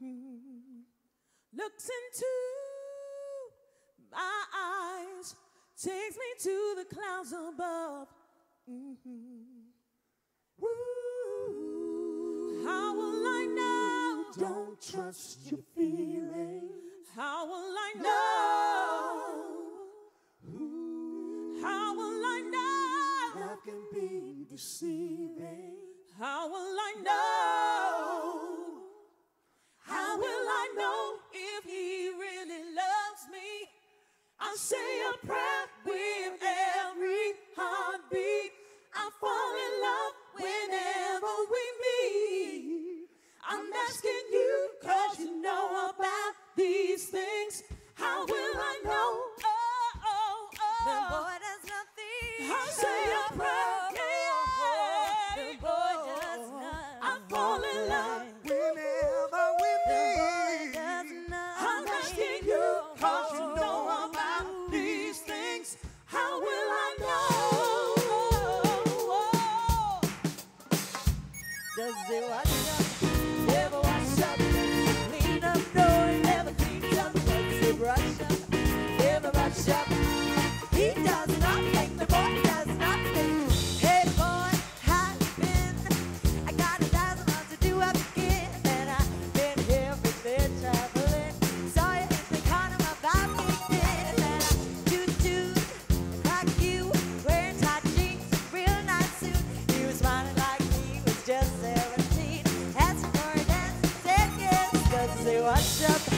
looks into my eyes, takes me to the clouds above. How will I know? Don't trust your feelings. How will I know? How will I know? Love can be deceiving. How will I know? How will I know if he really loves me? I say a prayer with every heartbeat. I fall in love whenever we meet. I'm asking you 'cause you know about these things. How will I know? Oh, oh, oh. The boy does nothing. I say a prayer, yeah. The boy does nothing. I fall in love Whenever we meet, I'm asking you 'cause you know about these things. How will I know? Does it wash up? Never wash up. Clean up, no, it never cleans up. Does it brush up? Never brush up. He does nothing. The boy does nothing. Hey boy, how you been? I got 1,000 miles to do up again, and I've been here for been traveling. Saw you in the corner of my balcony, and I toot like you, wearing tight jeans, real nice suit. He was smiling like he was just 17. Asked for a dance, said yes. Does he wash up?